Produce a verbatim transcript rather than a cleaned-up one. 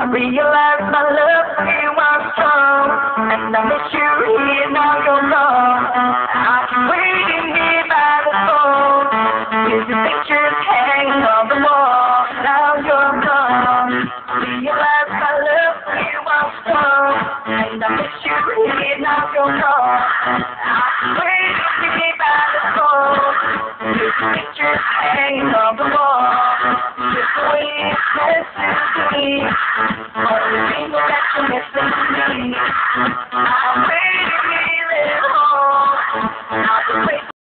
realize my love for you was strong, and I miss you here, now you're gone. I keep waiting here by the phone, with your pictures hanging on the wall. Now you're gone. Realize my love for you was strong, and I miss you here, now you're gone. I keep waiting here by the phone, with your pictures hanging on the wall. Just the way it's meant to be, all the things that you're missing me. I'm waiting here at home. I'll just wait.